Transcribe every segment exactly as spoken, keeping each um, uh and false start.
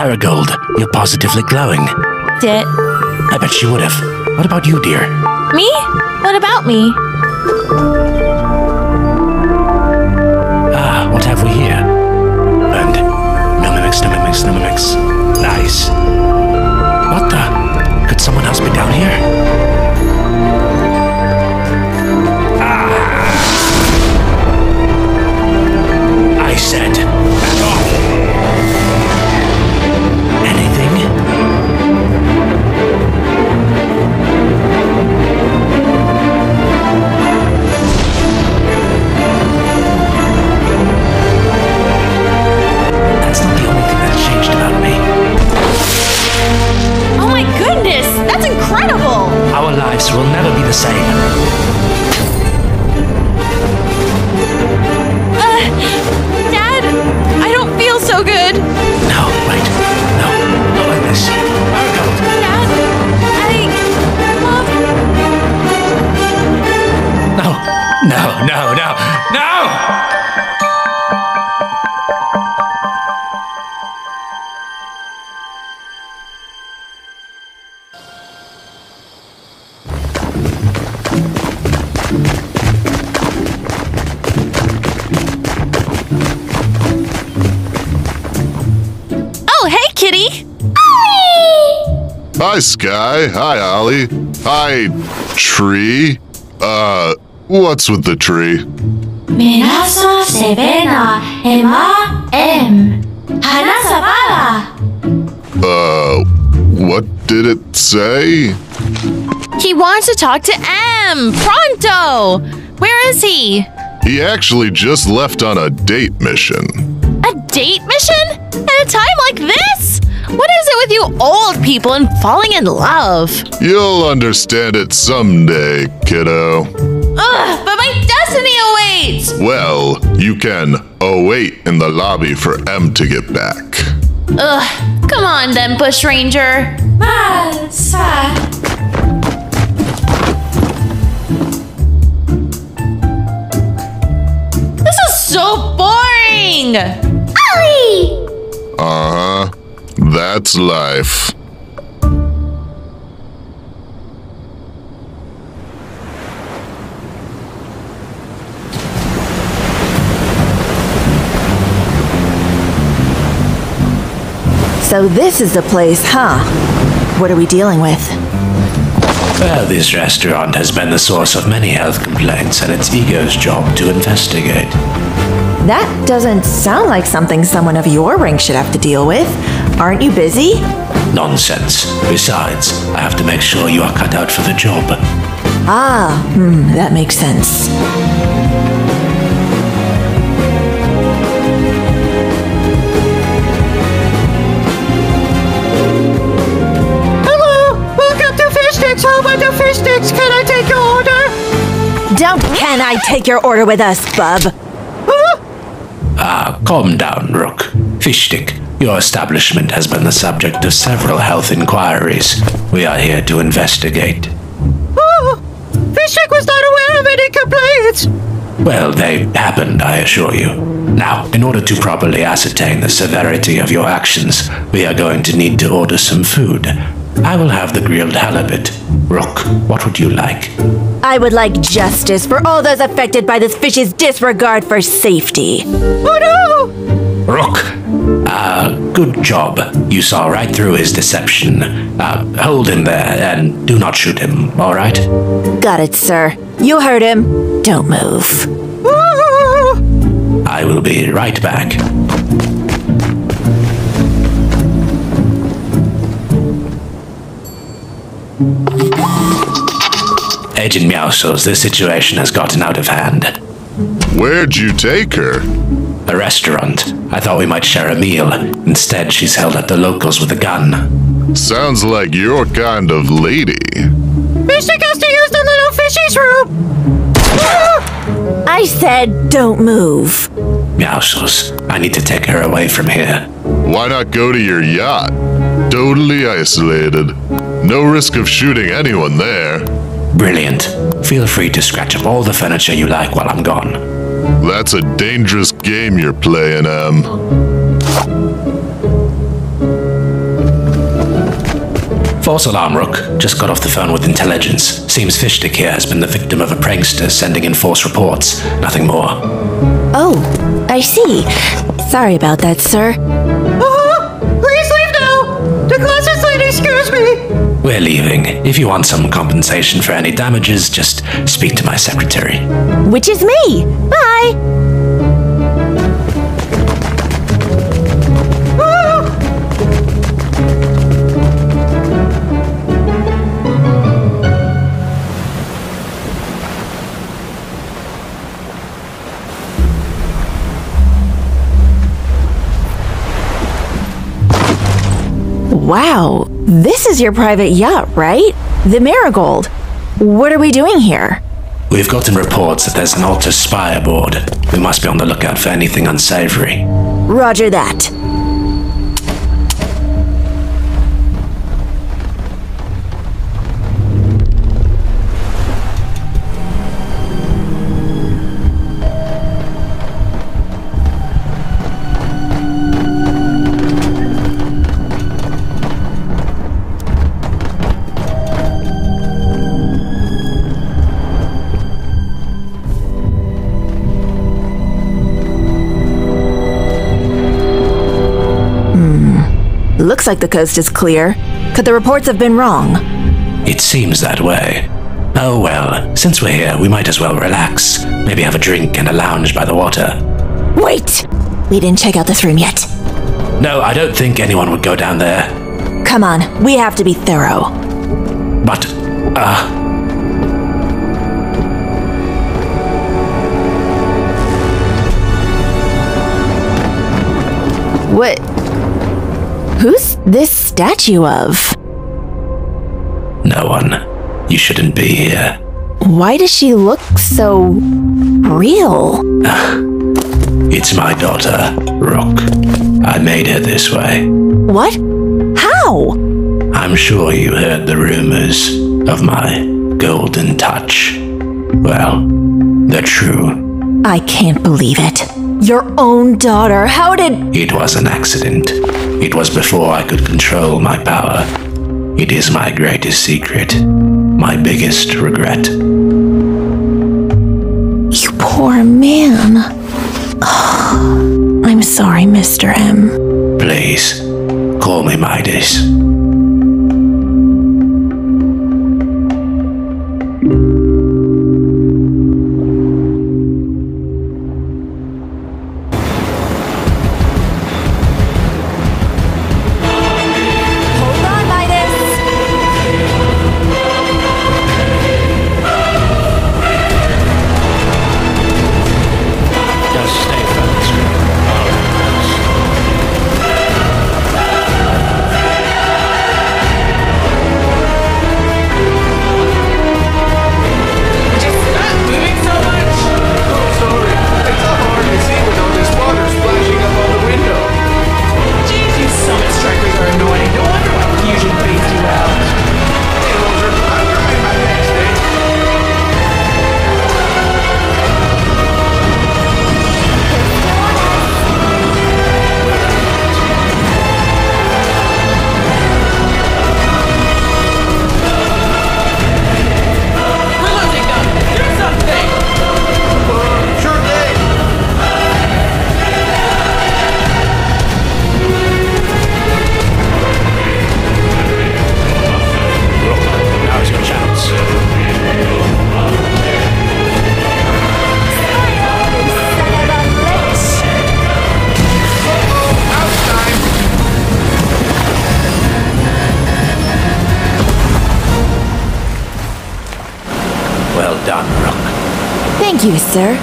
Marigold, you're positively glowing. Did... I bet she would have. What about you, dear? Me? What about me? Ah, what have we here? And no mimics, no mimics, no mimics. Nice. What the? Could someone else be down here? Ah! I said, back off. Anything? That's not the only thing that's changed about me. Oh my goodness! That's incredible! Our lives will never be the same. Uh, Dad, I don't feel so good. No, wait. No, not like this. Marigold. Dad, I... Mom... No, no, no, no, no! Oh, hey, Kitty! Hi, Sky. Hi, Ollie. Hi, Tree. Uh, what's with the tree? Menasa sevena ema em. Hana sabala. Uh, what did it say? He wants to talk to M! Pronto! Where is he? He actually just left on a date mission. A date mission? At a time like this? What is it with you old people and falling in love? You'll understand it someday, kiddo. Ugh, but my destiny awaits! Well, you can await in the lobby for M to get back. Ugh, come on then, Bush Ranger. Masa. This is so boring! Ollie! Uh-huh. That's life. So this is the place, huh? What are we dealing with? Well, this restaurant has been the source of many health complaints, and it's Ego's job to investigate. That doesn't sound like something someone of your rank should have to deal with. Aren't you busy? Nonsense. Besides, I have to make sure you are cut out for the job. Ah, hmm, that makes sense. Hello, welcome to Fish Sticks, home of the Fish Sticks. Can I take your order? Don't can I take your order with us, bub? Huh? Ah, calm down, Rook. Fishstick, your establishment has been the subject of several health inquiries. We are here to investigate. Oh, Fish Stick was not aware of any complaints. Well, they happened, I assure you. Now, in order to properly ascertain the severity of your actions, we are going to need to order some food. I will have the grilled halibut. Rook, what would you like? I would like justice for all those affected by this fish's disregard for safety. Oh no! Rook, uh, good job. You saw right through his deception. Uh, hold him there and do not shoot him, all right? Got it, sir. You heard him. Don't move. Oh. I will be right back. Agent Meowscles, this situation has gotten out of hand. Where'd you take her? A restaurant. I thought we might share a meal. Instead, she's held at the locals with a gun. Sounds like your kind of lady. Fish Stick has to use the little fishy's room. Ah! I said don't move. Meowscles, I need to take her away from here. Why not go to your yacht? Totally isolated. No risk of shooting anyone there. Brilliant. Feel free to scratch up all the furniture you like while I'm gone. That's a dangerous game you're playing, Em. False alarm, Rook. Just got off the phone with intelligence. Seems Fishstick here has been the victim of a prankster sending in false reports. Nothing more. Oh, I see. Sorry about that, sir. Uh-huh. Please leave now. The glasses lady scares me. We're leaving. If you want some compensation for any damages, just speak to my secretary. Which is me. Bye. Wow, this is your private yacht, right? The Marigold. What are we doing here? We've gotten reports that there's an Alter spy aboard. We must be on the lookout for anything unsavory. Roger that. Looks like the coast is clear. Could the reports have been wrong? It seems that way. Oh well, since we're here, we might as well relax. Maybe have a drink and a lounge by the water. Wait! We didn't check out this room yet. No, I don't think anyone would go down there. Come on, we have to be thorough. But, uh... What? Who's this statue of? No one. You shouldn't be here. Why does she look so real? It's my daughter, Rook. I made her this way. What? How? I'm sure you heard the rumors of my golden touch. Well, they're true. I can't believe it. Your own daughter, how did— It was an accident. It was before I could control my power. It is my greatest secret. My biggest regret. You poor man. I'm sorry, Mister M. Please, call me Midas. Well done, Rook. Thank you, sir.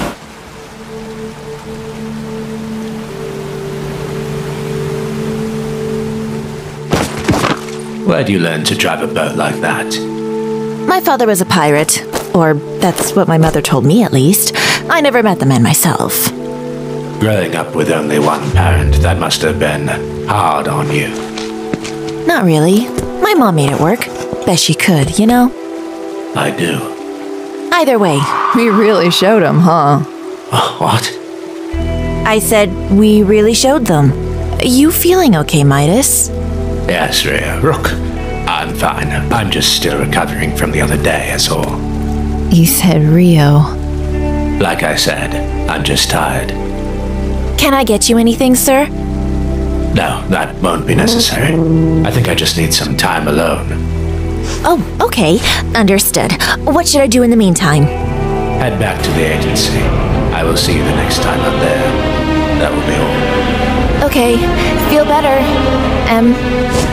Where'd you learn to drive a boat like that? My father was a pirate. Or that's what my mother told me, at least. I never met the man myself. Growing up with only one parent, that must have been hard on you. Not really. My mom made it work. Best she could, you know? I do. Either way. We really showed him, huh? What? I said we really showed them. You feeling okay, Midas? Yes, Rhea. Rook, I'm fine. I'm just still recovering from the other day, that's all. You said Rio. Like I said, I'm just tired. Can I get you anything, sir? No, that won't be necessary. I think I just need some time alone. Oh, okay. Understood. What should I do in the meantime? Head back to the agency. I will see you the next time I'm there. That will be all. Okay. Feel better. M.